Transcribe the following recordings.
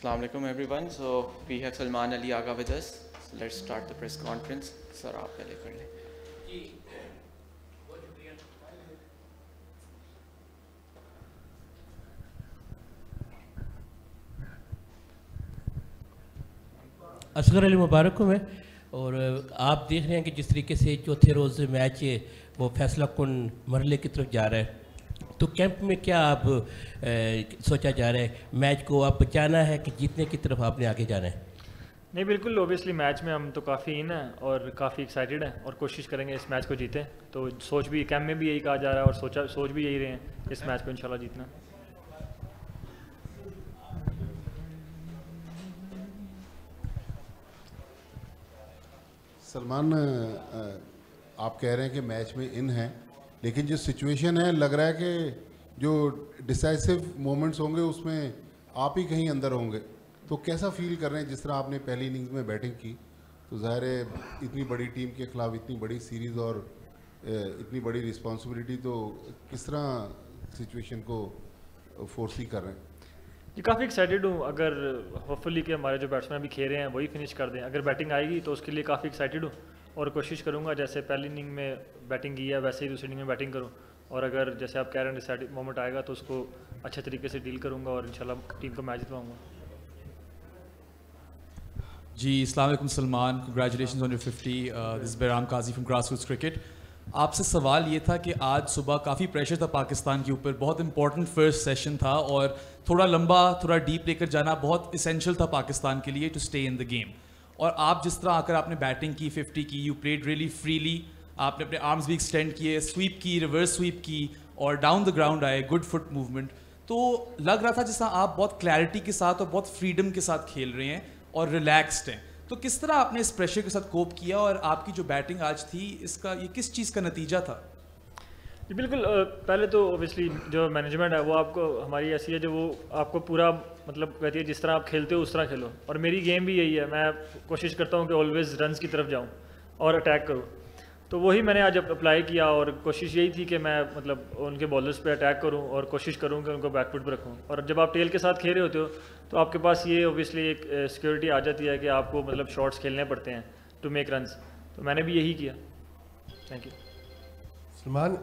Assalamu alaikum everyone. So we have Salman Ali Agha with us. So let's start the press conference. Sir, आप पहले कर लें. असगर अली मुबारक हूँ मैं, और आप देख रहे हैं कि जिस तरीके से चौथे रोज़ मैच वो फैसला कुन मरहले की तरफ जा रहा है, तो कैंप में क्या आप सोचा जा रहा है? मैच को आप बचाना है कि जीतने की तरफ आपने आगे जाना है? नहीं, बिल्कुल ओबियसली मैच में हम तो काफ़ी इन हैं और काफ़ी एक्साइटेड हैं और कोशिश करेंगे इस मैच को जीतें। तो सोच भी कैंप में भी यही कहा जा रहा है और सोच भी यही रहे हैं इस मैच को इंशाल्लाह जीतना। सलमान, आप कह रहे हैं कि मैच में इन हैं, लेकिन जो सिचुएशन है लग रहा है कि जो डिसाइसिव मोमेंट्स होंगे उसमें आप ही कहीं अंदर होंगे, तो कैसा फील कर रहे हैं? जिस तरह आपने पहली इनिंग्स में बैटिंग की, तो ज़ाहिर है इतनी बड़ी टीम के ख़िलाफ़ इतनी बड़ी सीरीज़ और इतनी बड़ी रिस्पॉन्सिबिलिटी, तो किस तरह सिचुएशन को फोर्सी कर रहे हैं? जी, काफ़ी एक्साइटेड हूँ। अगर होपफुली कि हमारे जो बैट्समैन अभी खेल रहे हैं वही फिनिश कर दें, अगर बैटिंग आएगी तो उसके लिए काफ़ी एक्साइटेड हूँ और कोशिश करूँगा जैसे पहली इनिंग में बैटिंग की है वैसे ही दूसरी इनिंग में बैटिंग करूँ, और अगर जैसे आप कह रहे हैं डिसाइडिंग मोमेंट आएगा तो उसको अच्छे तरीके से डील करूँगा और इंशाल्लाह टीम को मैच जितवाऊँगा। जी, अस्सलाम वालेकुम Salman, congratulations on your 50। This is Bairam Qazi from grassroots cricket. आपसे सवाल ये था कि आज सुबह काफ़ी प्रेशर था पाकिस्तान के ऊपर, बहुत इंपॉर्टेंट फर्स्ट सेशन था और थोड़ा लंबा थोड़ा डीप लेकर जाना बहुत इसेंशियल था पाकिस्तान के लिए to stay in the game. और आप जिस तरह आकर आपने बैटिंग की, 50 की, यू प्लेड रियली फ्रीली, आपने अपने आर्म्स भी एक्सटेंड किए, स्वीप की, रिवर्स स्वीप की और डाउन द ग्राउंड आए, गुड फुट मूवमेंट, तो लग रहा था जैसा आप बहुत क्लैरिटी के साथ और बहुत फ्रीडम के साथ खेल रहे हैं और रिलैक्स्ड हैं। तो किस तरह आपने इस प्रेशर के साथ कोप किया और आपकी जो बैटिंग आज थी इसका ये किस चीज़ का नतीजा था? जी बिल्कुल, पहले तो ओबियसली जो मैनेजमेंट है वो आपको हमारी ऐसी है जो वो आपको पूरा मतलब कहती है जिस तरह आप खेलते हो उस तरह खेलो, और मेरी गेम भी यही है। मैं कोशिश करता हूँ कि ऑलवेज़ रन्स की तरफ जाऊँ और अटैक करूँ, तो वही मैंने आज अप्लाई किया और कोशिश यही थी कि मैं मतलब उनके बॉलर्स पे अटैक करूं और कोशिश करूं कि उनको बैकफुट पर रखूं। और जब आप टेल के साथ खेल रहे होते हो तो आपके पास ये ओबियसली एक सिक्योरिटी आ जाती है कि आपको मतलब शॉट्स खेलने पड़ते हैं टू मेक रन्स, तो मैंने भी यही किया। Thank you. सलमान,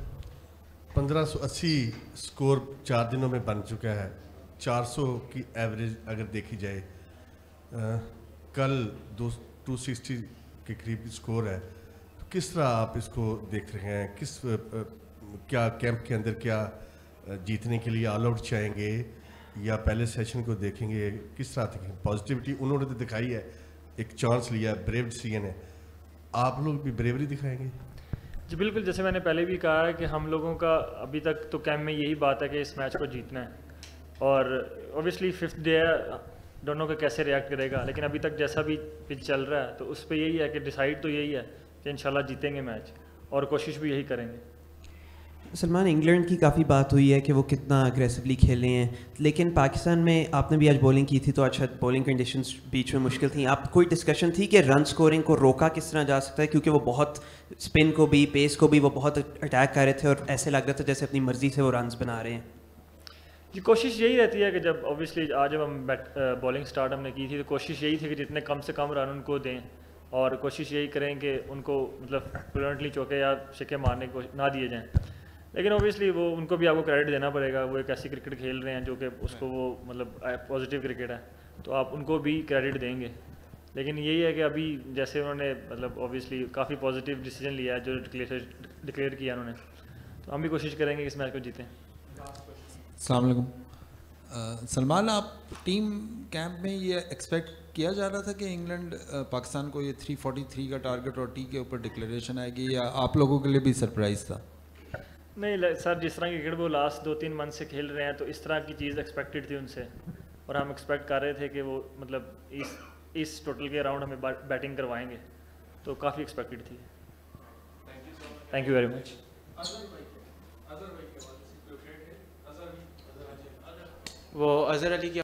1580 स्कोर 4 दिनों में बन चुका है, 400 की एवरेज अगर देखी जाए, कल 260 के करीब स्कोर है, किस तरह आप इसको देख रहे हैं? क्या कैंप के अंदर क्या जीतने के लिए ऑल आउट चाहेंगे या पहले सेशन को देखेंगे? किस तरह देखेंगे? पॉजिटिविटी उन्होंने तो दिखाई है, एक चांस लिया, ब्रेव डिसीजन है, आप लोग भी ब्रेवरी दिखाएंगे? जी बिल्कुल, जैसे मैंने पहले भी कहा है कि हम लोगों का अभी तक तो कैंप में यही बात है कि इस मैच को जीतना है, और ओबियसली 5th डे है, दोनों का कैसे रिएक्ट करेगा, लेकिन अभी तक जैसा भी पिच चल रहा है तो उस पर यही है कि डिसाइड तो यही है कि इंशाल्लाह जीतेंगे मैच और कोशिश भी यही करेंगे। सलमान, इंग्लैंड की काफ़ी बात हुई है कि वो कितना अग्रेसिवली खेले हैं, लेकिन पाकिस्तान में आपने भी आज बॉलिंग की थी तो अच्छा बॉलिंग कंडीशंस बीच में मुश्किल थी। आप कोई डिस्कशन थी कि रन स्कोरिंग को रोका किस तरह जा सकता है, क्योंकि वो बहुत स्पिन को भी पेस को भी वो बहुत अटैक कर रहे थे और ऐसे लग रहा था जैसे अपनी मर्जी से वो रन बना रहे हैं? जी, कोशिश यही रहती है कि जब ऑब्वियसली आज जब हम बॉलिंग स्टार्ट हमने की थी तो कोशिश यही थी कि जितने कम से कम रन उनको दें और कोशिश यही करें कि उनको मतलब फ्लुएंटली चौके या छक्के मारने को ना दिए जाएं। लेकिन ऑब्वियसली वो उनको भी आपको क्रेडिट देना पड़ेगा, वो एक ऐसी क्रिकेट खेल रहे हैं जो कि उसको वो मतलब पॉजिटिव क्रिकेट है, तो आप उनको भी क्रेडिट देंगे। लेकिन यही है कि अभी जैसे उन्होंने मतलब ऑब्वियसली काफ़ी पॉजिटिव डिसीजन लिया है जो डिक्लेयर किया उन्होंने, तो हम भी कोशिश करेंगे कि इस मैच को जीतें। अस्सलाम वालेकुम सलमान, आप टीम कैंप में ये एक्सपेक्ट किया जा रहा था कि इंग्लैंड पाकिस्तान को ये 343 का टारगेट और टी के ऊपर डिक्लेरेशन आएगी, या आप लोगों के लिए भी सरप्राइज़ था? नहीं सर, जिस तरह की क्रिकेट वो लास्ट 2-3 मंथ से खेल रहे हैं तो इस तरह की चीज़ एक्सपेक्टेड थी उनसे, और हम एक्सपेक्ट कर रहे थे कि वो मतलब इस टोटल के अराउंड हमें बैटिंग करवाएंगे, तो काफ़ी एक्सपेक्टेड थी। Thank you very much. वो अजहर अली की